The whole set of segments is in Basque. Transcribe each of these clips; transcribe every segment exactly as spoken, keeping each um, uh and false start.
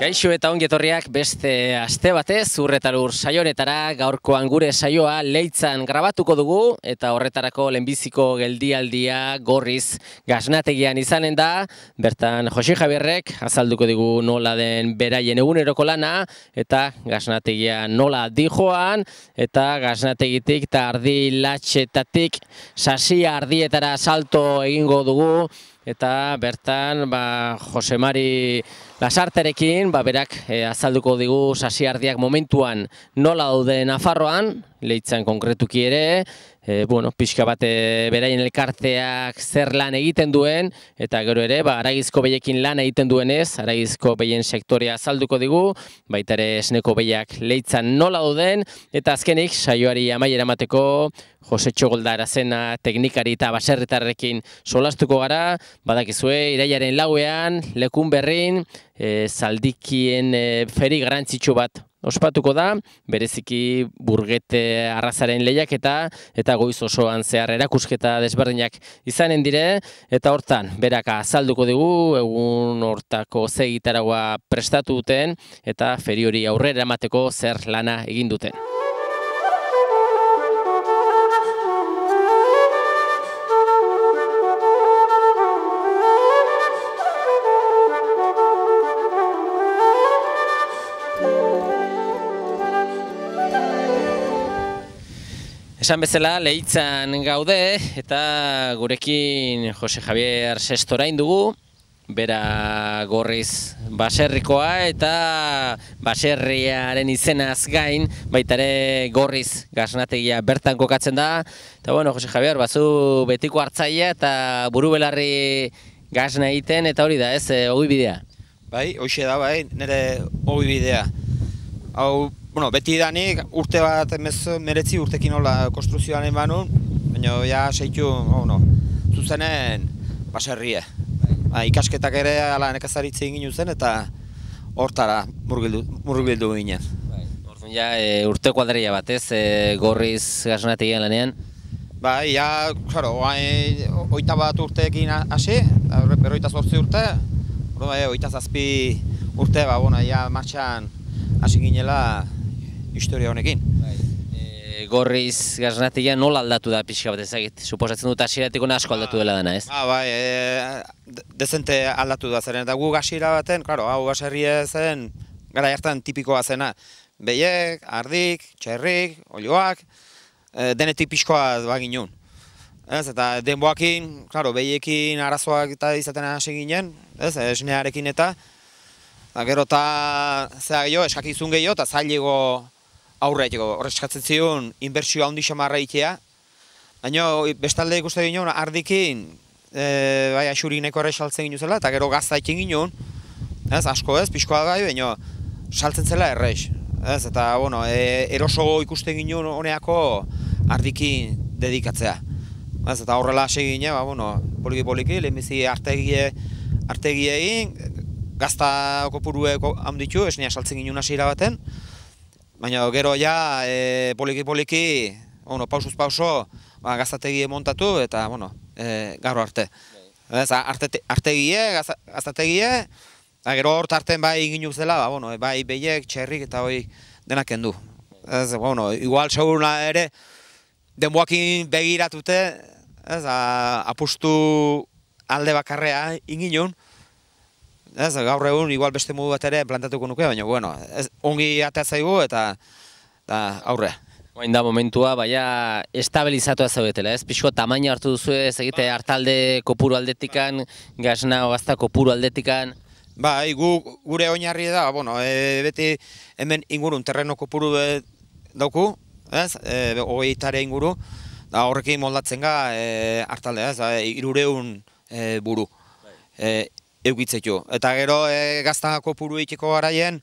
Kaixo eta ongi etorriak beste aste batez Ur eta Lur saio honetara. Gaurkoan gure saioa Leitzan grabatuko dugu eta horretarako lehenbiziko geldialdia Gorriz gasnategian izanen da. Bertan Josi Javierrek azalduko digu nola den beraien eguneroko lana eta gasnategia nola dijoan eta gasnategitik eta ardi latxetatik sasia ardietara salto egingo dugu. Eta bertan ba, Jose Mari Lasarterekin ba, berak e, azalduko digu sasiardiak momentuan nola daude Nafarroan, Leitzan konkretuki ere, e, bueno, pixka bat e, beraien elkarteak zer lan egiten duen, eta gero ere ba, Aragizko Behiekin lan egiten duenez, Aragizko Behien sektorea azalduko digu, baita ere esneko behiak Leitzan nola dauden, eta azkenik saioari amaiera emateko Jose Txogolda Arazena teknikari eta baserritarrekin solastuko gara, badakizue irailaren lauean, lekun berrin, e, zaldikien e, feri garantzitsu bat ospatuko da, bereziki Burgete arrazaren lehiaketa eta goiz osoan zehar erakusketa desberdinak izanen dire, eta hortan berak azalduko dugu egun hortako ze egitaragua prestatu duten eta feri hori aurrera emateko zer lana egin duten. Esan bezala, Leitzan gaude eta gurekin Jose Javier Sestorain dugu, bera Gorriz baserrikoa eta baserriaren izenaz gain, baita ere Gorriz gasnategia bertan kokatzen da. Eta bueno, Jose Javier, bazu betiko hartzailea eta buru belarri gasna egiten eta hori da, ez, ogi bidea? Bai, hoxe da, bai, nire ogi bidea. Hau, bueno, beti danik urte bat meretzi urtekin hola konstruzioan emanun, baina ja seitu, no, zuzenen baserrie. Ba, ikasketak ere ala nekazaritze egin zen eta hortara murgildu ginen. Orduan ja e, urte kuadrilla bat, ez, e, Gorriz gasnategian lanean? Bai, ja, claro, bai, oita bat urteekin hasi, berroita zortzi urte, orduan, bai, oita zazpi urte, ba, bueno, ja martxan hasi ginela historia honekin. Bai. E, Gorriz gasnategia nola aldatu da pixka bat ezagit? Suposatzen dut hasieratik asko aldatu dela dena, ez? Ah, bai, e, dezente aldatu da zeren, eta gu hasiera baten, claro, hau baserria zen, gara hartan tipikoa zena. Behiek, ardik, txerrik, olioak, e, denetik pixkoa baginun. Ez, eta denboakin, claro, behiekin arazoak eta izaten hasi ginen, ez, esnearekin eta, eta gero eta zera gehiago, eskakizun gehiago, eta zailego aurre egiteko. Horre eskatzen zion, inbertsio handi xamarra egitea. Baina bestalde ikuste ginen, ardikin, e, bai, aixurik neko ere saltzen ginen zela, eta gero gazta egin ginen, ez, asko ez, pixkoa bai, baina saltzen zela errez. Ez, eta, bueno, e, eroso ikusten ginen honeako ardikin dedikatzea. Ez, eta horrela hasi ginen, ba, bueno, poliki-poliki, lehenbizi artegie, artegie egin, gazta kopurueko handitu, esnea saltzen ginen hasiera baten, baina gero ja e, poliki-poliki, bueno, pausuz pauso, ba, gaztategie montatu eta, bueno, e, gaur arte. Ez, arte, artegie, gaztategie, eta gero hort arten bai egin zela, ba, bueno, bai behiek, txerrik eta hoi denak kendu. Ez, bueno, igual seguruna ere, denboakin begiratute, ez, a, apustu alde bakarrea inginun, ez, gaur egun igual beste modu bat ere plantatuko nuke, baina bueno, ez, ongi atea zaigu eta, eta aurre. Oain da momentua, baina estabilizatua zaudetela, ez? Pixko tamaina hartu duzu ez egite hartalde kopuru aldetikan, gasna o gazta kopuru aldetikan? Bai, gu, gure oinarri da, bueno, e, beti hemen ingurun terreno kopuru dauku, ez? E, Ogeitare inguru, da horrekin moldatzen ga e, hartalde, ez? Irureun e, buru. E, eukitzetu. Eta gero e, gazta kopuru itiko garaien,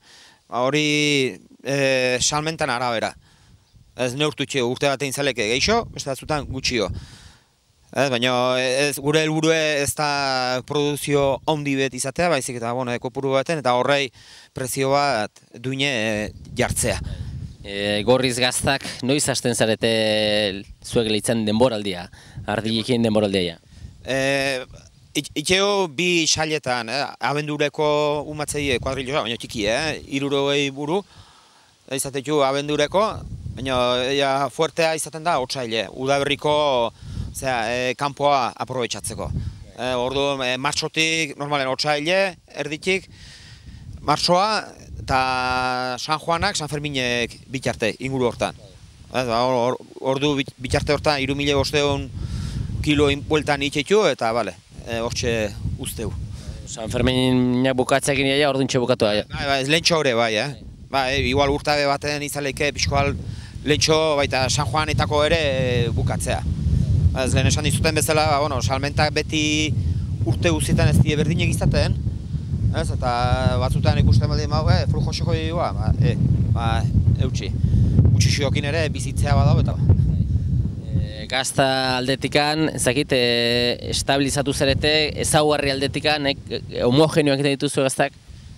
hori e, salmentan arabera. Ez neurtutxio, urte batein zaleke geixo, beste batzutan gutxio. Ez, baina ez, gure helburu ez da produzio handi bet izatea, baizik eta bueno, kopuru baten, eta horrei prezio bat duine e, jartzea. E, Gorriz gaztak, noiz hasten zarete zuek Leitzan denboraldia, ardiekin denboraldia? E, Itxeo bi sailetan, eh? Abendureko umatzei kuadriloa, baina txiki, eh? Hirurogei buru, izatetu abendureko, baina ja, fuertea izaten da otsaile, udaberriko zera, e, kanpoa aprobetxatzeko. E, ordu, e, martxotik, normalen otsaile, erditik, martxoa eta San Juanak, San Ferminek bitarte, inguru hortan. Ez, or, ordu bitarte hortan, hiru mila bosteun kilo bueltan itxetu, eta bale, e, hortxe usteu. San Ferminak bukatzekin iaia, orduntxe bukatu da. Bai, bai, lehentxo hori bai, eh? Ba, e, igual urtabe baten izaleike, pixkoal lehentxo baita San Juanetako ere bukatzea. Ez lehen esan dizuten bezala, ba, bueno, salmentak beti urte guztietan ez die berdinek izaten, ez, eta batzutan ikusten baldin bau, e, flujo xoko dira, ba, e, ba, eutxi. Gutxixiokin ere bizitzea badau eta ba. E, gazta aldetikan, ezakit, e, estabilizatu zerete, ezaugarri aldetikan, e, homogenioak egiten dituzu gaztak?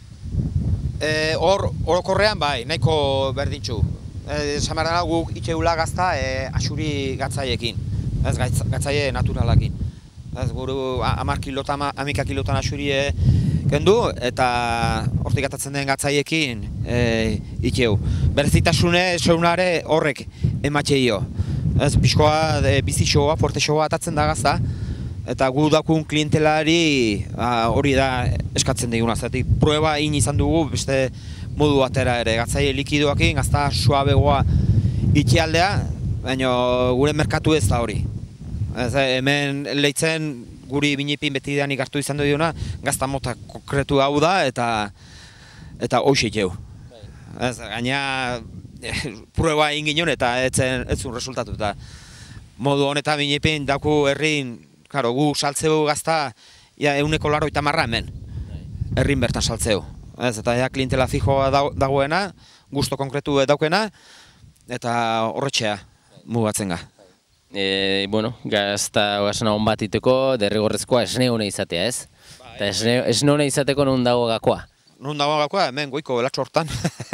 Hor, e, orokorrean bai, nahiko berdintxu. Esan behar dena guk itxeula gazta e, asuri gatzaiekin. Ez, gatzaie naturalakin. Ez, guru hamar kilotan, hamika kilotan asurie kendu, eta hortik atatzen den gatzaiekin e, itxeu. Berezitasune zeunare horrek ematxeio. Ez, pixkoa, e, bizi xoa, fuerte xoa atatzen da gazta, eta gu dakun klientelari hori da eskatzen diguna. Zertik, prueba egin izan dugu beste modu batera ere. Gatzaie likidoakin, gazta suabegoa itxialdea, baina gure merkatu ez da hori. Ez, hemen lehitzen guri binipin beti danik hartu izan duena, gazta mota konkretu hau da eta eta hoxik jau. Ez, gaina prueba egin ginen eta etzen etzun resultatu. Eta modu honetan binipin dauku herrin, karo, gu saltzeu gazta ja, euneko laro eta marra hemen. Herrin bertan saltzeu. Ez, eta ja, klientela fijoa dagoena, gusto konkretu daukena, eta horretxea mugatzen ga. E, bueno, gazta ogasuna hon bat iteko, derrigorrezkoa esne hone izatea, ez? Eta esne, esne hone izateko non dago gakoa? Non dago gakoa, hemen goiko belatxo hortan.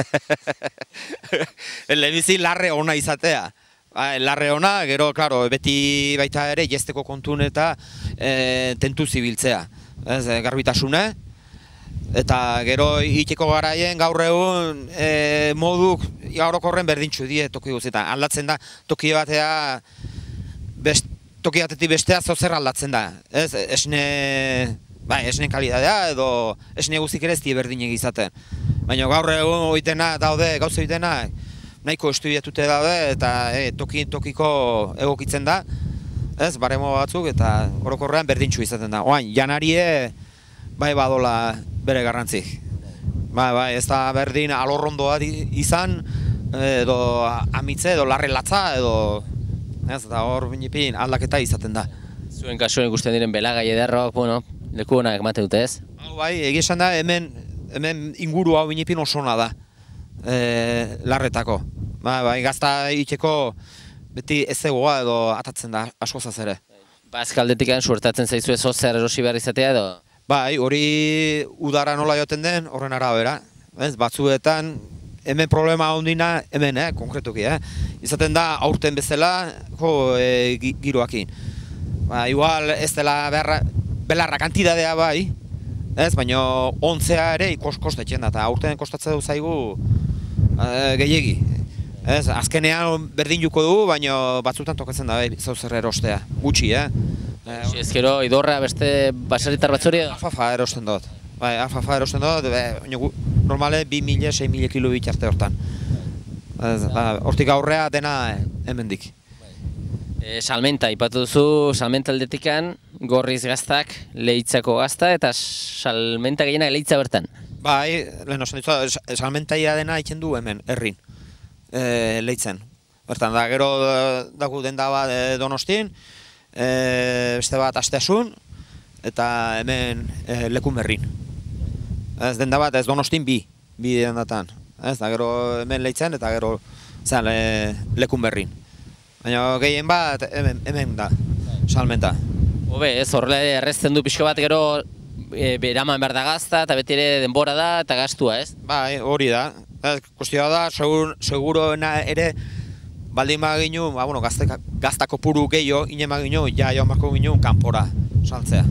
Lehenbizi larre ona izatea. Ba, larre ona, gero, klaro, beti baita ere jesteko kontun eta e, tentu zibiltzea. Ez, garbitasune. Eta gero iteko garaien gaur egun e, moduk orokorren berdintxu die toki guztietan. Aldatzen da toki batea best, toki batetik bestea zozer aldatzen da. Ez, esne, bai, esne kalidadea edo esne guztik ere ez die berdinek izaten. Baina gaur egun oitena daude, gauza oitena nahiko estudiatute daude eta e, toki, tokiko egokitzen da. Ez, baremo batzuk eta orokorrean berdintxu izaten da. Oain, janarie bai badola bere garrantzik. Bai, bai, ez da berdin alorrondoa izan, edo amitze, edo larre latza, edo ez da hor binipin aldaketa izaten da. Zuen kasuen ikusten diren belagai ederroak, bueno, leku honak emate dute ez? Bai, egia esan da hemen, hemen inguru hau binipin osona da, e, larretako. Bai, bai, gazta itxeko beti ez egoa edo atatzen da askozaz ere. Bazka aldetikan suertatzen zaizu ez zer erosi behar izatea edo? Bai, hori udara nola joten den horren arabera. Ez, batzuetan hemen problema ondina hemen, eh, konkretuki, eh. Izaten da aurten bezala jo, e, giroakin. Ba, igual ez dela beharra, belarra kantidadea bai, ez, baina ontzea ere kostetzen da, eta aurten kostatzen du zaigu e, gehiegi. Ez, azkenean berdin juko dugu, baina batzutan tokatzen da bai, zauzer erostea, gutxi, eh. Ezkero, idorra beste basaritar batzuri edo? Alfafa erosten dut. Bai, alfafa erosten dut, normale bi mila, sei mila kilo bitxarte hortan. Hortik aurrea dena hemendik. E, salmenta, ipatu duzu, salmenta aldetikan, gorriz gaztak, lehitzako gazta, eta salmenta gehienak lehitza bertan. Bai, lehen osan ditu, salmentaia dena itzen du hemen, herrin, e, lehitzen. Bertan, da, gero dago denda bat Donostin, E, beste bat asteasun eta hemen e, lekun berrin. Ez denda bat ez Donostin bi, bi dendatan. Ez da gero hemen lehitzen eta gero zan, e, lekun berrin. Baina gehien bat hemen, hemen da, salmenta. Hobe, ez horrela errezten du pixko bat gero e, beraman behar da gazta eta beti ere denbora da eta gastua, ez? Bai, hori da. Ez, kustioa da, segur, seguroena ere baldin ba ginu, bueno, gaztako puru gehiago, inen ba ginu, ja joan bako ginu kanpora saltzea.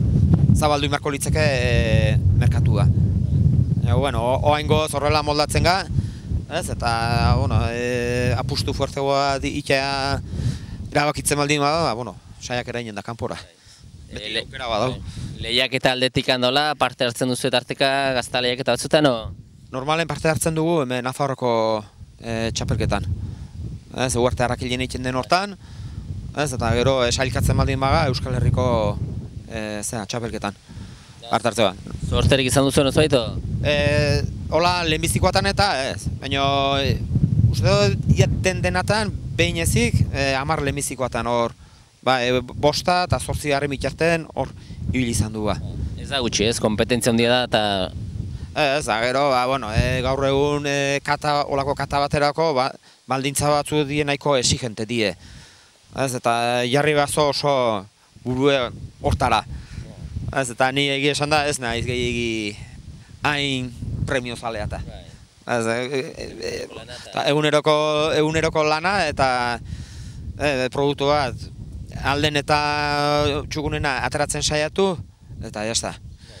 zabaldu inbarko litzeke e, merkatua. E, bueno, oaingoz horrela moldatzen ga, ez, eta, bueno, e, apustu fuertegoa itea erabakitzen baldin bada, ba, bueno, saiak erainen da kanpora. Beti Le- aukera badau. Lehiak eta aldetik handola, parte hartzen duzu eta arteka gazta lehiak eta batzutan, o? Normalen parte hartzen dugu hemen Nafarroko e, txapelketan. Ez, uarte harrakilien egiten den hortan, ez, eta gero e, sailkatzen baldin baga Euskal Herriko e, zera, txapelketan. Parte hartzea. Zorterik izan duzu nozu baito? E, hola, lehenbizikoatan eta ez, baina e, uste dut jaten denatan behin ezik e, amar lehenbizikoatan hor, ba, e, bosta eta zortzi garren bitarten hor ibili izan du ba. Ez da gutxi ez, kompetentzia handia da eta Ez, da, gero, ba, bueno, e, gaur egun e, kata, olako kata baterako ba, baldintza batzu die nahiko exigente die. Ez, eta jarri bazo oso burue hortara. Ez, eta ni egia esan da ez naiz gehiagi hain premio zalea eta. Ez, e, e, e, eta eguneroko, eguneroko lana eta e, produktu bat alden eta txugunena ateratzen saiatu eta jazta.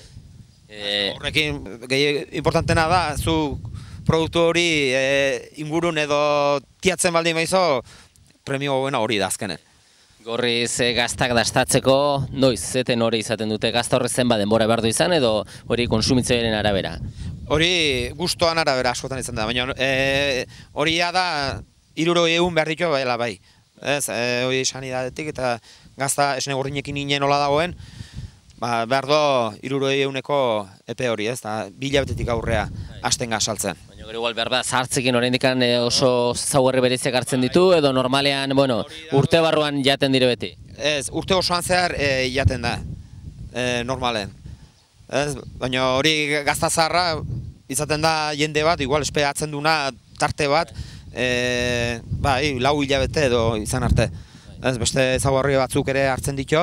e, Horrekin gehi importantena da, zu produktu hori e, ingurun edo tiatzen baldin baizo, premio gogoena hori da azkenen. gorriz e, gaztak dastatzeko, noiz, zeten hori izaten dute, gazta horrez zenba denbora behar du izan edo hori konsumitzaileen arabera? Hori gustoan arabera askotan izan da, baina e, hori da hirurogei egun behar ditu baila bai. Ez, e, hori sanidadetik eta gazta esne gorrinekin inen nola dagoen, ba, behar do hirurogei eguneko epe hori, ez, eta bilabetetik aurrea hasten saltzen. Baina gero igual behar da, zahartzekin oraindik e, oso zaugarri bereziak hartzen ditu edo normalean, bueno, urte barruan jaten dire beti? Ez, urte osoan zehar e, jaten da, e, normalen. Ez, baina hori gazta zaharra izaten da jende bat, igual espeatzen duna tarte bat, e, bai, lau hilabete edo izan arte. Ez, beste zaugarri batzuk ere hartzen ditu,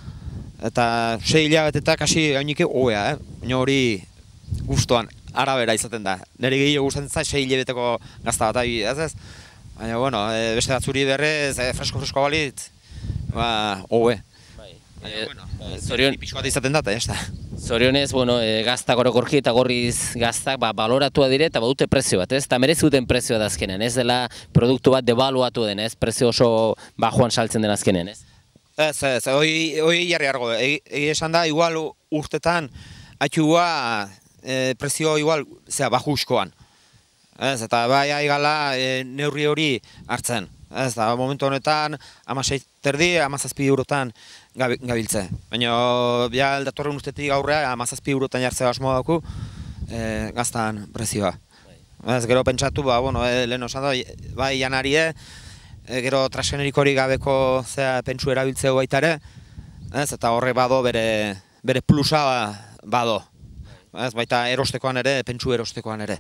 eta sei hilabetetak hasi gainike hoea, eh? Baina hori gustoan arabera izaten da. Nire gehiago gustatzen zait sei hilabeteko gazta bat, ez ez? Baina, bueno, e, beste batzuri berrez, e, fresko-fresko balitz, ba, hoe. Baina, bueno, Zorion, pixko bat izaten da, eta ez da. zorionez, bueno, e, gaztak orokorki eta gorriz gaztak ba, baloratua dire eta badute prezio bat, ez? Eta merezi duten prezioa da azkenean, ez dela produktu bat devaluatu den, ez? Prezio oso bajoan saltzen den azkenean, ez? Ez, ez, hoi, hoi jarri argo, egi egi esan da, igual urtetan, atxugua e, prezio igual, zera, bajuskoan. Ez, eta bai aigala e, neurri hori hartzen. Ez, da, momentu honetan, amasei terdi, amazazpi eurotan gabi- gabiltze. Baina, ja, datorren urtetik aurrea, amazazpi eurotan jartzea asmoa dauku, e, gaztan prezioa. Ez, gero pentsatu, ba, bueno, e, lehen osan da, bai janarie, E, gero transgenerik hori gabeko zea pentsu erabiltzeu baita ere, ez, eta horre bado bere, bere plusa bado. Ez, baita erostekoan ere, pentsu erostekoan ere.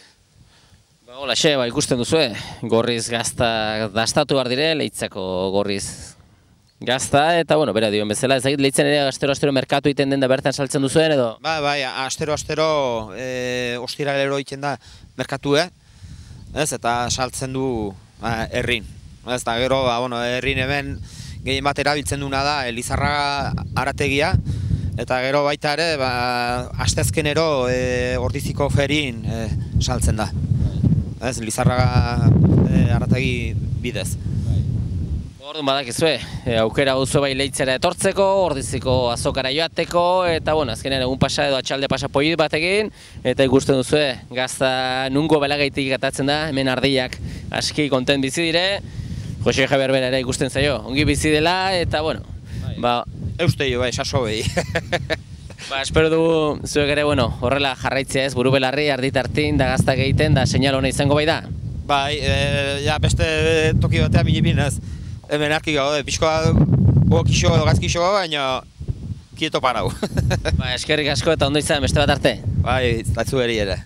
Ba, hola, xe, ba, ikusten duzu, gorriz gazta dastatu behar dire, leitzako gorriz gazta, eta, bueno, bera dion bezala, ez dakit, leitzen ere astero-astero merkatu iten den da bertan saltzen duzuen, edo? Ba, bai, astero-astero e, ostiralero egiten da merkatue, ez, eta saltzen du ba, herrin. Ez da, gero, ba, bueno, herrin hemen gehien bat erabiltzen duna da Lizarraga arategia, eta gero baita ere, ba, asteazkenero e, Ordiziko ferin e, saltzen da. Ez, Lizarraga e, arategi bidez. Orduan badakizue, e, aukera duzu bai leitzera etortzeko, Ordiziko azokara joateko, eta bueno, azkenean egun pasa edo atxalde pasa polit batekin, eta ikusten duzue, gazta nungo belagaitik gatatzen da, hemen ardiak aski kontent bizi dire, Jose Javier bera ere ikusten zaio, ongi bizi dela, eta bueno, ba, Eusteio, bai, saso behi. ba, espero dugu zuek ere, bueno, horrela jarraitzea ez, buru belarri, arditartin, da gaztak egiten, da seinal hona izango bai da? Bai, e, ja, beste toki batean minipin ez. Hemen arki gaude, pixkoa gokixo edo gazkixo, baina kieto parau. Ba, eskerrik asko eta ondo izan, beste bat arte. Bai, batzu eri ere.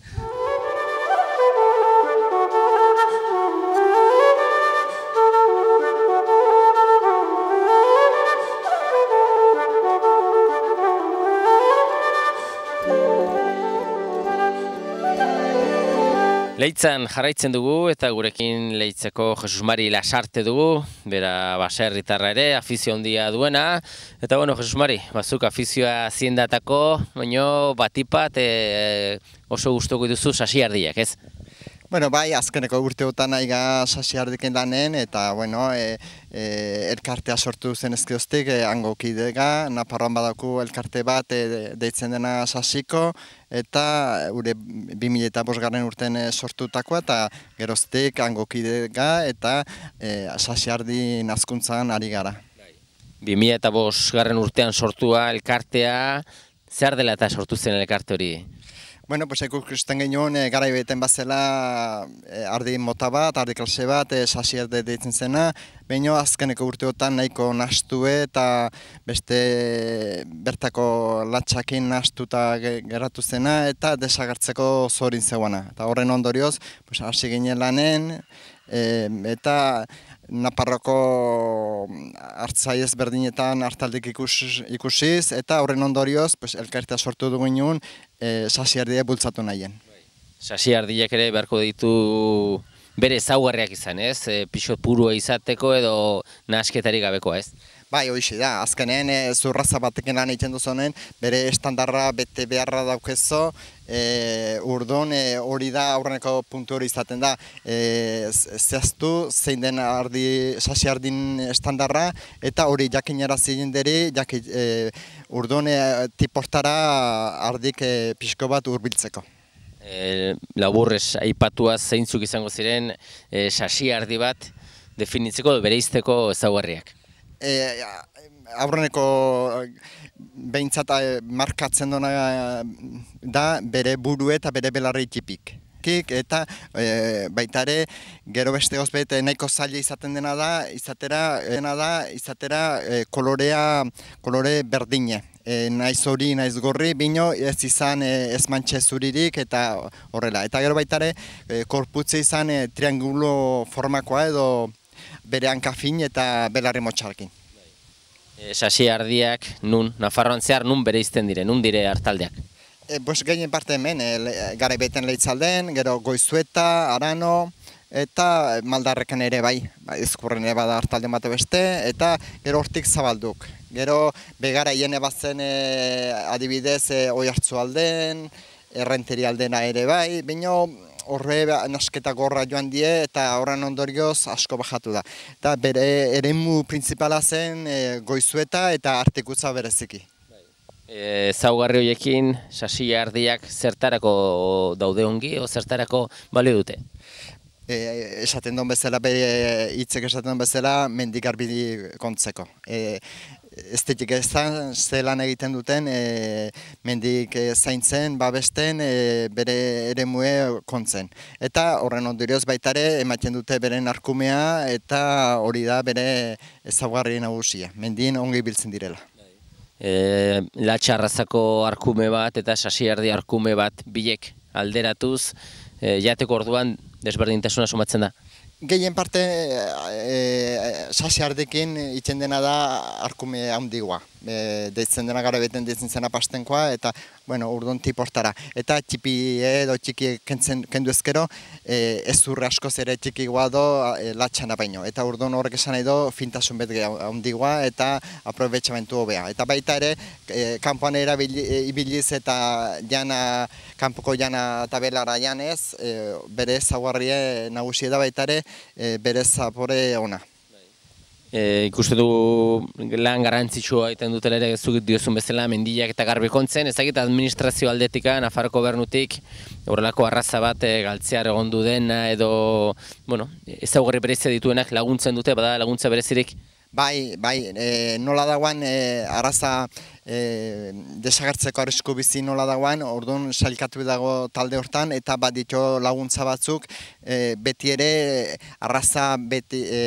Leitzan jarraitzen dugu eta gurekin Leitzeko Jesus Mari Lasarte dugu, bera baserritarra ere, afizio handia duena. Eta bueno, Jesus Mari, bazuk afizioa ziendatako, baino batipat e, oso gustuko duzu sasiardiak, ez? Bueno, bai, azkeneko urteotan aiga sasiardiken lanen, eta, bueno, e, e, elkartea sortu zen ezkioztik, e, hango kidega, Naparroan badauku elkarte bat e, deitzen dena sasiko, eta ure bi mila eta bosgarren urten sortutakoa, eta geroztik hango kidega, eta e, sasiardi nazkuntzan ari gara. bi mila eta bosgarren urtean sortua elkartea, zer dela eta sortu zen elkarte hori? Bueno, pues ikusten genuen e, garai beten bazela e, ardi mota bat, ardi klase bat, e, sasierde deitzen zena, baina azkeneko urteotan nahiko nahastu eta beste bertako latxakin nahastuta geratu zena eta desagertzeko zorin zeuana. Eta horren ondorioz, pues, hasi ginen lanen, e, eta Naparroko hartzai ezberdinetan hartaldik ikus, ikusiz, eta horren ondorioz pues, elkartea sortu dugu ginen e, sasiardia bultzatu nahien. Sasiardiak ere beharko ditu bere ezaugarriak izan, ez? E, pixot purua izateko edo nahasketarik gabekoa, ez? Bai, horixe da, azkenean e, zurraza batekin lan egiten duzunen, bere estandarra bete beharra daukezo, e, urdun e, hori da aurreneko puntu hori izaten da, e, zehaztu zein den ardi, sasiardin estandarra, eta hori jakinara zigin deri, jaki, e, urdun e, tipostara ardik e, pixko bat hurbiltzeko. E, laburrez aipatuaz zeintzuk izango ziren e, sasiardi bat definitzeko edo bereizteko ezaugarriak. E, aurreneko behintzat markatzen duna da bere buru eta bere belarri tipik. Eta e, baita ere, gero beste gozbet nahiko zaila izaten dena da, izatera, dena da, izatera e, kolorea, kolore berdine. E, naiz hori, naiz gorri, bino ez izan e, ez mantxe zuririk eta horrela. Eta gero baita ere, e, korputze izan e, triangulo formakoa edo bere hankafin eta belarri motxarkin. E, sasiardiak nun, Nafarroan zehar nun bereizten dire, nun dire hartaldeak? E, Bos gehien parte hemen, e, garai beten Leitzalden, gero Goizueta, Arano, eta Maldarreken ere bai, ezkurren ere bada hartalden bate beste, eta gero hortik zabalduk. Gero begaraien ebatzen e, adibidez e, Oiartzualden, Errenteri aldena ere bai, baina horre nasketa gorra joan die eta horren ondorioz asko bajatu da. Eta bere eremu printzipala zen e, Goizueta eta Artikutza bereziki. E, zaugarri horiekin sasiardiak zertarako daude ongi o zertarako balio dute? E, esaten duen bezala, bere hitzek esaten duen bezala, mendik garbi kontzeko. E, estetik ez da, zelan egiten duten, e, mendik e, zaintzen, babesten, e, bere eremue kontzen. Eta horren ondorioz baitare, ematen dute beren arkumea, eta hori da bere ezaugarri nagusia. Mendien ongi biltzen direla. E, Latxarrazako arkume bat eta sasiardi arkume bat bilek alderatuz, e, jateko orduan desberdintasuna sumatzen da. Gehien parte e, sasiardekin itzen dena da arkume handigoa. E, deitzen dena gara beten deitzen zena pastenkoa eta bueno, urdun tipostara. Eta txipi edo txiki kentzen, kendu ezkero e, ez urre askoz ere txikigoa do e, latxana baino. Eta urdun horrek esan nahi do fintasun bet handigoa eta aprobetxamentu hobea. Eta baita ere e, kanpoan erabiliz eta jana, kanpoko jana eta belara janez, e, bere zaguarrie nagusia da baita ere e, bere zapore ona. E, ikuste du lan garrantzitsua egiten dutela ere zuk diozun bezala mendiak eta garbi kontzen, ezagit administrazio aldetika, Nafarroko gobernutik horrelako arraza bat e, galtzear egondu dena edo bueno, ezaugarri berezia dituenak laguntzen dute, bada laguntza berezirik? Bai, bai, e, nola dagoen e, arraza e, desagertzeko arrisku bizi nola dagoen, orduan sailkatu dago talde hortan eta bat ditu laguntza batzuk e, beti ere arraza beti e,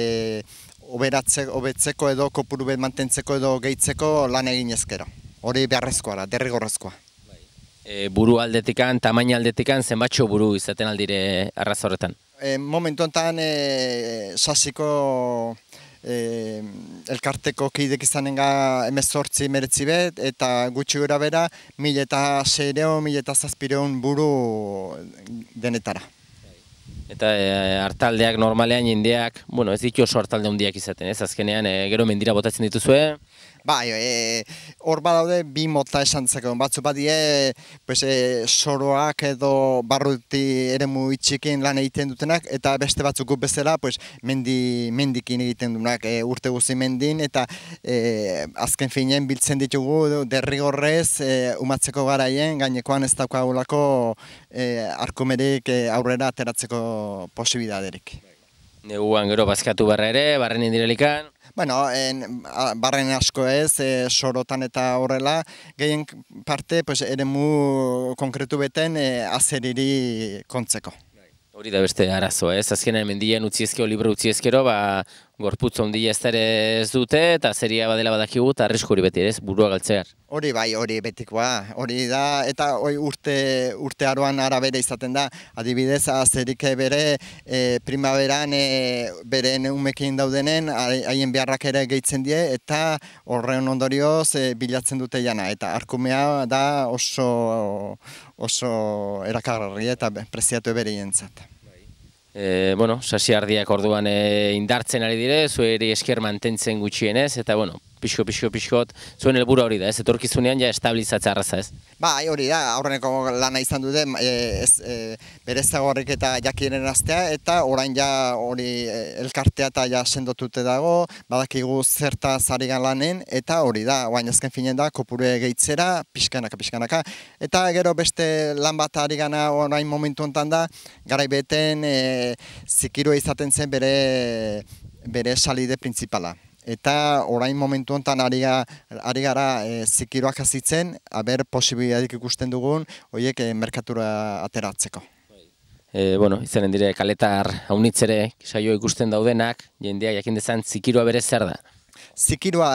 hobetzeko edo kopuru bet mantentzeko edo gehitzeko lan egin ezkero. Hori beharrezkoa da, derrigorrezkoa. E, buru aldetikan, tamaina aldetikan, zenbatxo buru izaten aldire arraza horretan? E, momentu honetan e, sasiko e, elkarteko kidek izanenga hemezortzi meretzi bet, eta gutxi gora bera, mila eta seireun, mila eta zazpireun buru denetara. Eta e, hartaldeak normalean jendeak, bueno, ez ditu oso hartalde handiak izaten, ez? Azkenean, e, gero mendira botatzen dituzue. Bai, e, hor badaude bi mota esantzeko. Batzu badie, pues, e, soroak edo barruti eremu itxikin lan egiten dutenak, eta beste batzuk bezala, pues, mendi, mendikin egiten dutenak, e, urte guzi mendin, eta e, azken finean biltzen ditugu derrigorrez e, umatzeko garaien, gainekoan ez daukagulako e, arkumerik e, aurrera ateratzeko posibidaderik. Neguan gero bazkatu barra ere, barren indirelikan. Bueno, en, barren asko ez, e, sorotan eta horrela, gehien parte pues, eremu konkretu beten e, azeriri kontzeko. Hori da beste arazo, ez? Azkenean mendien utzi ezkero, libre utzi ezkero, ba, gorputz ondia ez ere ez dute, eta zeria badela badakigu, eta arrisku hori beti, ez? Burua galtzear. Hori bai, hori betikoa, hori da, eta hori urte, urte aroan arabera izaten da, adibidez, azerik bere e, primaveran e, beren umekin daudenen, haien beharrak ere gehitzen die, eta horren ondorioz e, bilatzen dute jana, eta arkumea da oso, oso erakargarria eta preziatu bere jentzat. E, bueno, sasiardiak orduan e, indartzen ari dire, zueri esker mantentzen gutxienez, eta bueno, pixko, pixko, pixkot, zuen helburua hori da, ez? Etorkizunean ja estabilizatzea arraza, ez? Bai, hori da, aurreneko lana izan dute, e, ez, e, berezagorrik eta jakiren aztea, eta orain ja hori elkartea eta ja sendotute dago, badakigu zerta zarigan lanen, eta hori da, orain azken finen da, kopure gehitzera, pixkanaka, pixkanaka, eta gero beste lan bat ari gana orain momentu honetan da, garaibeten e, zikirua izaten zen bere, bere salide printzipala. Eta orain momentu honetan ari, ari gara e, zikiroak azitzen, aber posibilitateik ikusten dugun, horiek e, merkatura ateratzeko. E, bueno, izanen dire, kaletar haunitzere, saio ikusten daudenak, jendeak jakin dezan zikiroa bere zer da? Zikiroa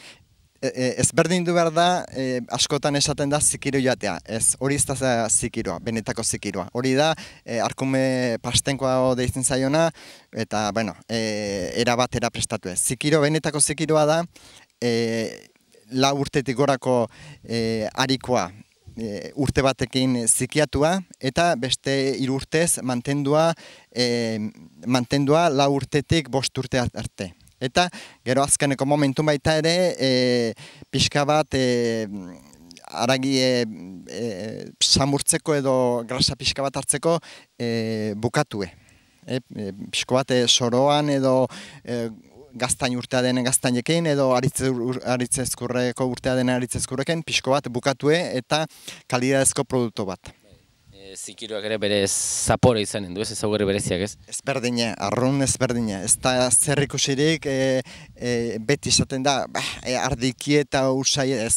e, ezberdin du behar da, e, askotan esaten da zikiro jatea. Ez, hori ez da zikiroa, benetako zikiroa. Hori da, e, arkume pastenkoa deitzen zaiona, eta, bueno, e, erabatera prestatu ez. Zikiro, benetako zikiroa da, e, lau urtetik gorako e, arikoa, e, urte batekin zikiatua, eta beste hiru urtez mantendua, e, mantendua lau urtetik bost urte arte. Eta gero azkeneko momentu baita ere, e, pixka bat e, aragi e, e, samurtzeko edo grasa pixka bat hartzeko e, bukatue. E, e, pixko bat e, soroan edo e, gaztain urtea denen gaztainekin edo aritzezkurreko urtea denen aritzezkurreken pixko bat bukatue eta kalidadezko produktu bat. Zikiroak ere bere zapore izanen du, ez ezaugarri bereziak, ez? Ezberdine, arrun ezberdine. Ez da zer ikusirik e, e, beti esaten da, bah, e, ardiki eta usai ez.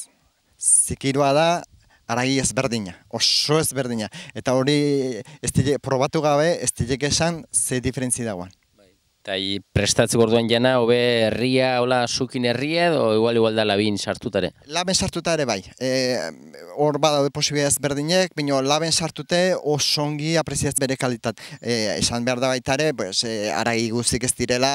Zikiroa da, aragi ezberdina, oso ezberdina. Eta hori ez dile, probatu gabe, ez dilek esan ze diferentzi dagoan. Eta prestatzeko orduan jana, hobe herria, hola, sukin herria, edo igual igual da labin sartutare? Laben sartutare bai. Hor e, badaude posibilidad ezberdinek, baina laben sartute oso ongi apreziaz bere kalitat. E, esan behar da baita ere, pues, e, aragi guztik ez direla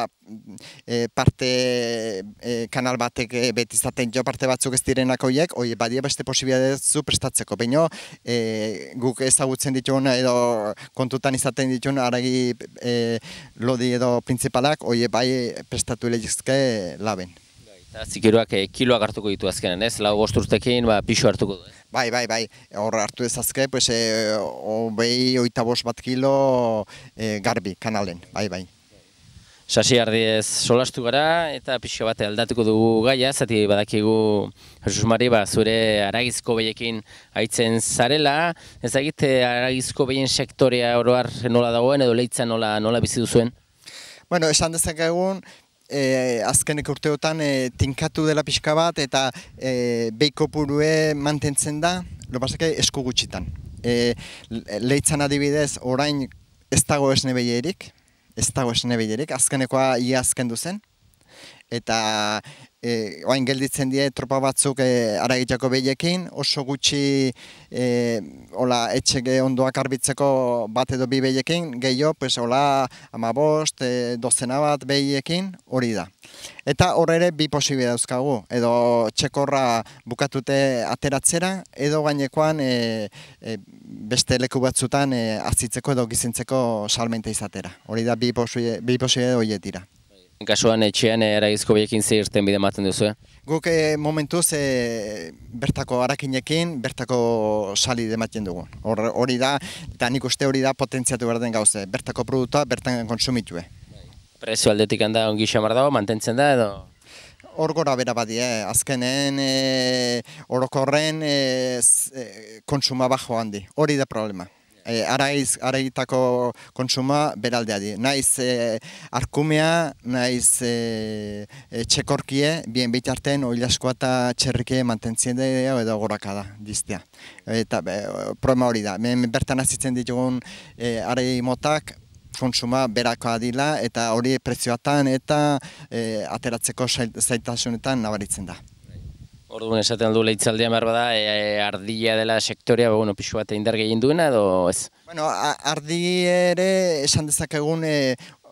e, parte e, kanal batek e, beti izaten jo parte batzuk ez direnak horiek, hoi badia beste posibilitatezu prestatzeko. Baina e, guk ezagutzen dituen edo kontutan izaten dituen aragi e, lodi edo printzipalak, hoi bai prestatu lehizke laben. Eta zikiroak e, kiloak hartuko ditu azkenan, ez? Lau bost urtekin, ba, pixo hartuko du, ez? Bai, bai, bai. Hor hartu ezazke, pues, e, obei oita bost bat kilo e, garbi kanalen, bai, bai. Sasiardiez solastu gara eta pixo bat aldatuko dugu gaia, zati badakigu Jesus Mari, ba, zure aragizko behiekin haitzen zarela, ezagite aragizko behien sektorea oroar nola dagoen edo leitza nola, nola bizi duzuen? Bueno, esan dezakegun, e, azkeneko urteotan e, tinkatu dela pixka bat eta e, behiko purue mantentzen da, lopasake esku gutxitan. E, leitzan adibidez, orain ez dago esne behierik, ez dago esne behierik, azkenekoa ia azken duzen. eta e, oain gelditzen die tropa batzuk e, aragitako behiekin, oso gutxi e, ola, etxe ondoak arbitzeko bat edo bi behiekin, gehiago, pues, ola, amabost, e, dozena bat behiekin, hori da. Eta hor ere bi posible dauzkagu, edo txekorra bukatute ateratzera, edo gainekoan e, e, beste leku batzutan e, azitzeko edo gizintzeko salmenta izatera. Hori da bi posible, bi posible horiek dira. Kasuan etxean eragizko behiekin ze irten bide ematen duzu, eh? Guk e, momentuz e, bertako arakinekin, bertako sali ematen dugu. Hori da, eta nik uste hori da potentziatu behar den gauze, bertako produktua bertan konsumitue. Prezio aldetik handa ongi xamar dago, mantentzen da edo? Hor gora bera badi, eh? Azkenen e, orokorren e, e, konsuma bajo handi, hori da problema. E, araiz, araitako konsuma beraldea di. Naiz e, arkumea, naiz e, e, txekorkie, bien bitarten oilaskoa eta txerrike mantentzien da edo goraka da, diztea. Eta e, problema hori da. Men bertan azitzen ditugun e, arai motak, konsuma berakoa dila eta hori prezioatan eta e, ateratzeko zaitasunetan nabaritzen da. Orduan esaten du leitzaldean behar bada, e, ardila dela sektorea, bueno, pixu bat indar gehien duena edo ez? Bueno, ardi ere esan dezakegun e,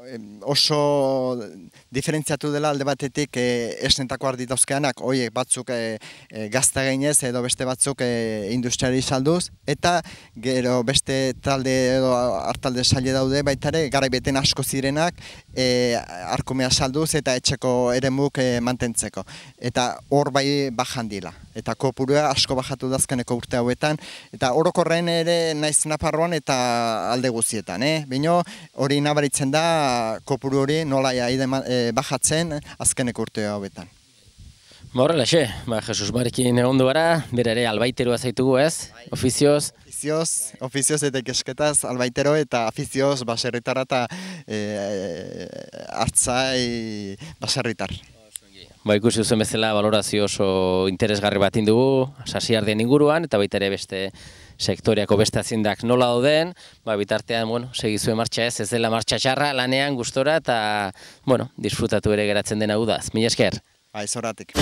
oso diferentziatu dela alde batetik e, esnetako ardi dauzkeanak, horiek batzuk e, e, gazta gainez edo beste batzuk e, industriari salduz, eta gero beste talde edo hartalde saile daude baitare, garaibeten asko zirenak e, arkumea salduz eta etxeko eremuk e, mantentzeko. Eta hor bai bajan dila. Eta kopurua asko bajatu dazkeneko urte hauetan, eta orokorren ere naiz Nafarroan eta alde guztietan, eh? Bino hori nabaritzen da kopuru hori nola e, bajatzen azkeneko urte hauetan. Ba horrela xe, ba, Jesus Marikin egondu gara, bere ere albaiterua zaitugu ez, ofizioz? Ofizioz, ofizioz eta ikesketaz albaitero eta afizioz baserritara eta e, hartzai baserritar. Ba, ikusi duzen bezala valorazio oso interesgarri bat indugu, sasiardien inguruan, eta baita ere beste sektoriako beste aziendak nola dauden, ba, bitartean, bueno, segizue martxa ez, ez dela martxa txarra, lanean, gustora, eta, bueno, disfrutatu ere geratzen dena udaz. Mila esker? Ba, izoratik.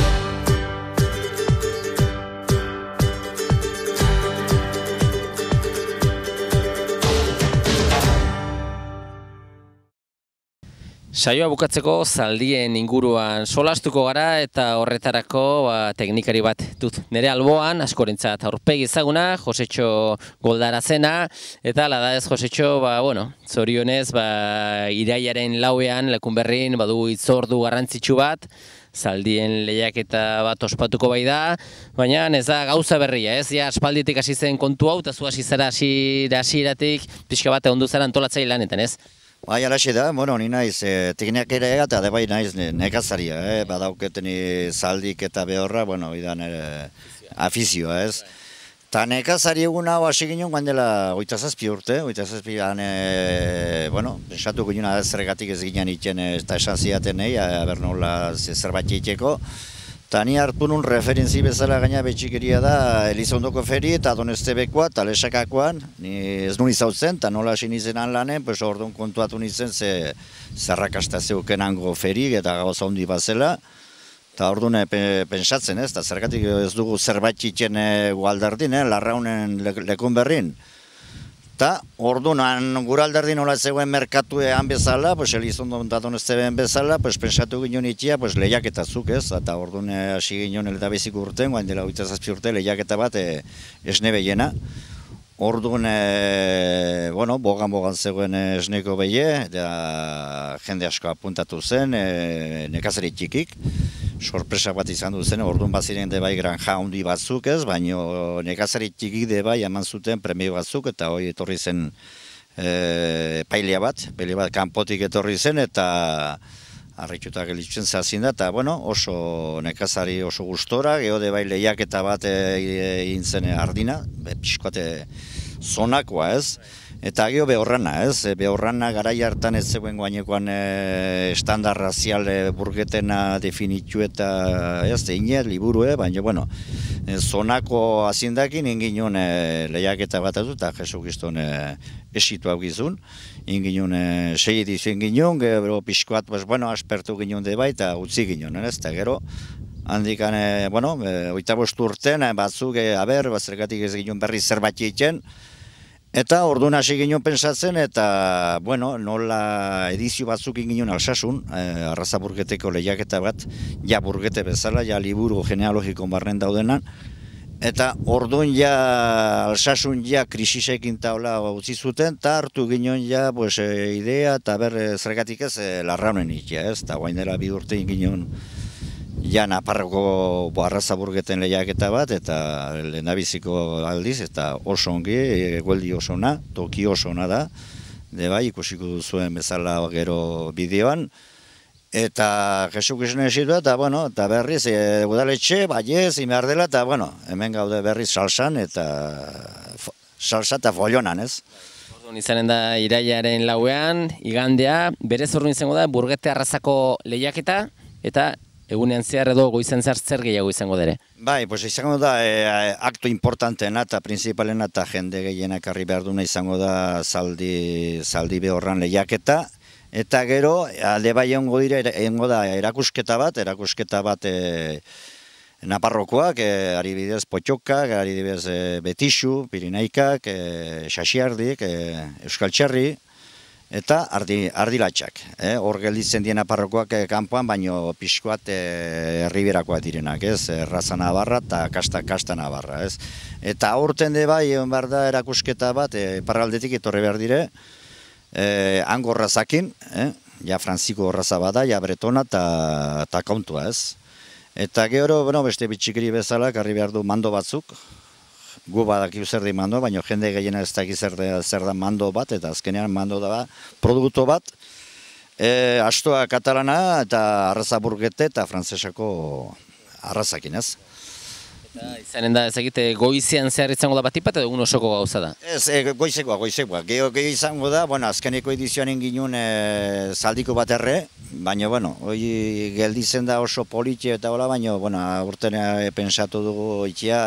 Saioa bukatzeko zaldien inguruan solastuko gara eta horretarako ba, teknikari bat dut. Nere alboan, askorentzat aurpegi ezaguna, Josetxo Goldarazena, eta ala da ez Josetxo, ba, bueno, zorionez, ba, iraiaren lauean, Lekunberrin, badu hitzordu garrantzitsu bat, zaldien lehiaketa bat ospatuko bai da, baina ez da gauza berria, ez? Ja, aspalditik hasi zen kontu hau, eta zu hasi zara hasieratik pixka bat egondu zara antolatzaile lanetan, ez? Bai, alaxe da, bueno, ni naiz, e, tekniak ere eta bai naiz nekazaria, eh? Badauketeni zaldik eta behorra, bueno, idan e, afizioa, ez? Ta nekazari egun hau hasi ginen guan dela oita zazpi urte, oita zazpi han, e, bueno, esatu ginen zergatik ez ginen iten eta esan ziaten nahi, aber nola zerbait egiteko. Ta ni hartu nun referentzi bezala gaina betxikeria da Elizondoko feri eta Donestebekoa eta Lesakakoan, ni ez nun izautzen, eta nola hasi nizenan lanen, pues orduan kontuatu nizen ze zerrakasta zeuken hango feri eta gauza handi bat zela, eta orduan pentsatzen ez, eta zergatik ez dugu zerbait itxen gualdardin, eh, Larraunen Lekunberrin. Eta orduan gure alderdi nola zegoen merkatuean bezala, pues Elizondo eta Donesteben bezala, pues pensatu ginen itia, pues lehiaketa zuk ez, eta orduan hasi ginen eldabezik urten, guain dela hogeita zazpi urte lehiaketa bat e, esne behiena. Orduan, e, bueno, bogan-bogan zegoen esneko behie, eta jende asko apuntatu zen, e, nekazari txikik. Sorpresa bat izan du zen, orduan baziren de bai granja handi batzuk ez, baina nekazari txikik de bai eman zuten premio batzuk, eta hori etorri zen e, pailea bat, pailea bat kanpotik etorri zen, eta harrituta gelitzen zazin da, eta bueno, oso nekazari oso gustora, geho de bai lehiaketa bat egin zen ardina, pixkoate zonakoa ez, eta geho behorrana ez, behorrana garai hartan ez zegoen guainekoan e, estandar razial e, burgetena definitu eta ez, inet, liburu, e, baina bueno, zonako azindakin inginun e, lehiaketa bat edu, eta Jesu Kriston e, esitu hau gizun. Inginun e, sei edizio inginun, gero pixkoat, pues, bueno, aspertu ginen de bai, eta utzi ginen, ez? Eta gero, handikan, e, bueno, e, oita bost urten, e, batzuk, e, aber, bazergatik ez ginen berri zerbait egiten, eta orduan hasi ginen pensatzen, eta, bueno, nola edizio batzuk ginen Alsasun, e, Arraza Burgeteko lehiaketa bat, ja burgete bezala, ja liburu genealogiko barren daudenan, eta orduan ja Alsasun ja krisisekin taula utzi zuten, eta hartu ginen ja pues, e, idea, eta ber zergatik ez e, larraunen ikia, ez, eta guain dela bi urte ginen ja Naparroko Arraza Burgeten lehiaketa bat, eta lehendabiziko aldiz, eta oso ongi, egueldi oso ona, toki oso ona da, de bai, ikusiko duzuen bezala gero bideoan, eta Jesu Kriston esitu, eta, bueno, eta berriz, e, udaletxe, baiez, imehar dela, eta, bueno, hemen gaude berriz salsan, eta salsa eta follonan, ez? Orduan izanen da irailaren lauean, igandea, berez orduan izango da, Burgete Arrazako lehiaketa, eta egunean zehar edo goizen zehar zer gehiago izango dere? Bai, pues izango da e, akto importanteena eta principalena eta jende gehienak harri behar duna izango da zaldi, zaldi behorran lehiaketa. Eta gero, alde bai egongo dira, egongo da erakusketa bat, erakusketa bat e, Naparrokoak, e, ari bidez Potxokak, ari bidez e, Betixu, Pirinaikak, e, Xaxiardik, e, Euskal Txerri, eta ardi, ardilatxak. Eh? Hor gelditzen dien Naparrokoak eh, kanpoan, baino pixkoat eh, herriberakoak direnak, ez? Erraza Navarra eta Kasta, Kasta Navarra, ez? Eta aurten de bai, egon behar da erakusketa bat, eh, parraldetik etorri behar dire, eh, hango horrazakin, eh? Ja frantziko horraza bada, ja bretona eta kauntua, ez? Eta gero, bueno, beste bitxikiri bezala, karri behar du mando batzuk, gu badakiu zer di mando, baina jende gehiena ez dakiz zer, zer da mando bat, eta azkenean mando da produktu bat, e, astoa katalana eta Arraza Burgete eta frantzesako arrazakin, ez? Eta izanen da, ez egite, goizean zehar izango da batipat edo egun osoko gauza da? Ez, e, goizekoa, goizekoa. Geho gehi izango da, bueno, azkeneko edizioan inginun e, zaldiko bat erre, baina, bueno, hoi gelditzen da oso politxe eta hola, baina, bueno, urten e, pensatu dugu itxia,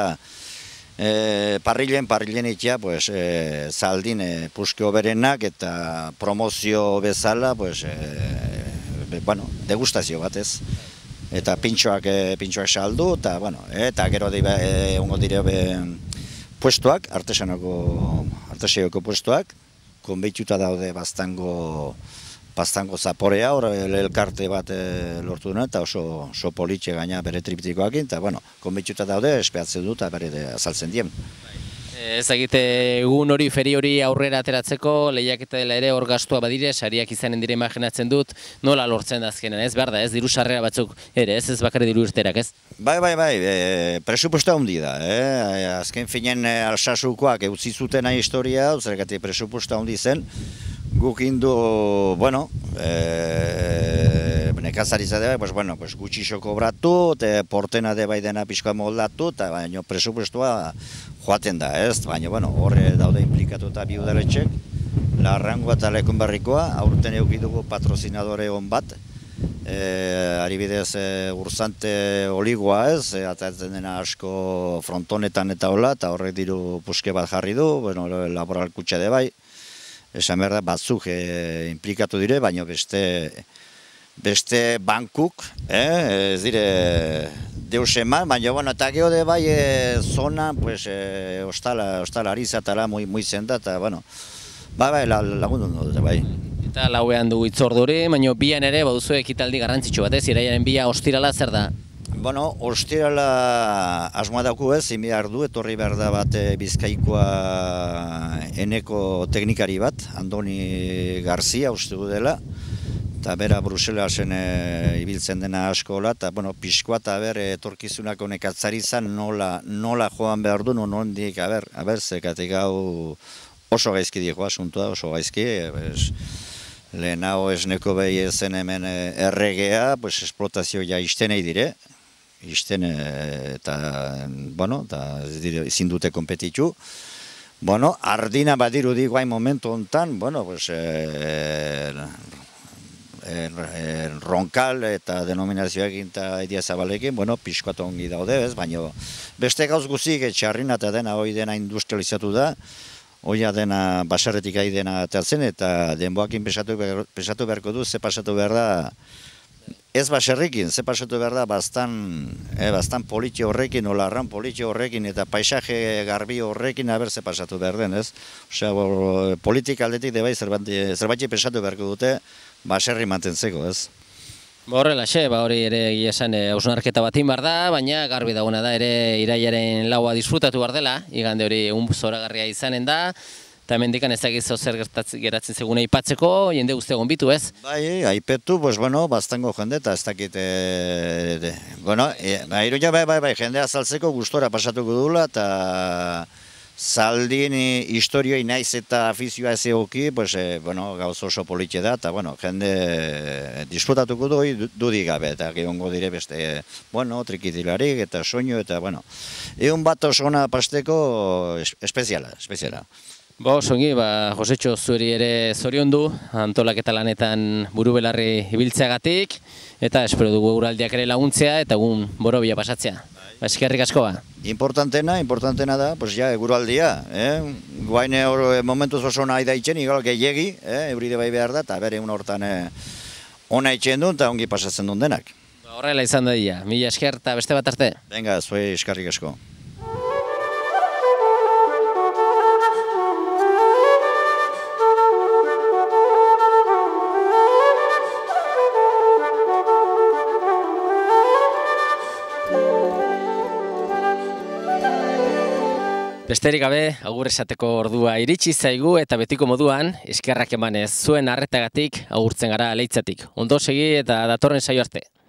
E, parrilen, parrilen itxia, pues, e, zaldin e, puske oberenak eta promozio bezala, pues, e, be, bueno, degustazio batez. Eta pintxoak, e, pintxoak saldu, eta, bueno, e, eta gero e, ongo dire be, puestoak, artesanoko, artesioko puestoak, konbeituta daude bastango, bastango zaporea, hor elkarte bat e, lortu duna, eta oso, oso politxe gaina bere triptikoakin, eta, bueno, konbitxuta daude, espeatzen dut, eta bere azaltzen dien. Ez egite egun hori, feri hori aurrera ateratzeko, lehiaketa dela ere hor gastua badire, sariak izanen dire imaginatzen dut, nola lortzen da azkenan, ez behar da, ez diru sarrera batzuk ere, ez ez bakarri diru irterak, ez? Bai, bai, bai, e, presupuesta hundi da, eh? Azken finen e, Alsasukoak eutzi zutena historia, zergatik presupuesta hundi zen, guk indu, bueno, e, nekazaritza de bai, pues, bueno, pues, gutxixo kobratu, te portena de bai dena pixkoa moldatu, eta baina presupuestua joaten da, ez? Baina, bueno, horre daude implikatuta bi udaletxek, Larrangoa eta Lekun Berrikoa, aurten eukidugu patrozinadore hon bat, e, aribidez e, Urzante Oligoa, ez? E, atatzen dena asko frontonetan eta hola, eta horrek diru puske bat jarri du, bueno, laboral kutxa de bai, esan behar da, batzuk e, implikatu dire, baina beste, beste bankuk, eh, ez dire deus eman, baina, bueno, eta geho de bai e, zona, pues, e, ostala, ostala arizatala, muy, muy zenda, eta, bueno, bai, bai, lagundu dute, bai. Eta lauean dugu itzorduri, baina bian ere baduzu ekitaldi garrantzitsu bat, ez? Irailaren bia ostirala zer da? Bueno, ostirala asmoa dauku ez, zin behar du, etorri behar da bat Bizkaikoa eneko teknikari bat, Andoni Garzia uste du dela, eta bera Bruselasen e, ibiltzen dena askola, eta bueno, pixkoa eta ber, etorkizunako nekatzari izan nola, nola joan behar du, nondik, a ber, a ber, zekatik hau oso gaizki diko asuntua, oso gaizki, es, lehenago esneko behi ezen hemen erregea, pues, esplotazio ja iztenei dire, izten eta, bueno, eta ezin dute kompetitu. Bueno, ardina badiru di momentu hontan, bueno, pues, eh, konkal eta denominazioekin eta idia zabalekin, bueno, pixkoat ongi daude, ez, baina beste gauz guzik txarrina eta dena hoi dena industrializatu da, hoia dena baserretik ari dena atertzen eta denboakin pesatu, pesatu beharko du, ze pasatu behar da, ez baserrikin, ze pasatu behar da, bastan, eh, bastan politxo horrekin, olarran politxo horrekin, eta paisaje garbi horrekin, aber ze pasatu behar den, ez? Osea, politika aldetik debai zerbait pesatu beharko dute, baserri mantentzeko, ez? Ba horrela xe, ba hori ere egia esan hausnarketa batin behar da, baina garbi dagoena da ere iraiaren laua disfrutatu behar dela, igande hori egun zoragarria izanen da, eta hemendikan ez dakiz zer geratzen zeguna aipatzeko, jende guztia gonbitu, ez? Bai, aipetu, pues bueno, bastango jende, eta ez dakit, e, de, bueno, e, ba, iruña, bai, bai, bai, jendea saltzeko gustora pasatuko dula, eta zaldin historioi naiz eta afizioa ez egoki, pues, e, bueno, gauz oso politxe da, eta, bueno, jende disfrutatuko du, dudik gabe, eta gehongo dire beste, bueno, trikitilarik, eta soinu, eta, bueno, egun bat osona pasteko espeziala, espeziala. Ba, osongi, ba, Josetxo zuri ere zoriondu, antolaketa lanetan buru belarri ibiltzeagatik, eta espero dugu eguraldiak ere laguntzea, eta egun borobila pasatzea. Ba, eskerrik asko ba. Importantena, importantena da, pues ja, eguraldia, eh? Guaine hor momentuz oso nahi da itxen, igal gehiegi, eh? Euride bai behar da, eta bere un hortan eh, ona itxen du, eta ongi pasatzen duen denak. Ba, horrela izan da dira, mila esker eta beste bat arte. Venga, zuei eskerrik asko. Besterik gabe, agur esateko ordua iritsi zaigu eta betiko moduan, eskerrak emanez zuen arretagatik agurtzen gara Leitzatik. Ondo segi eta datorren saio arte.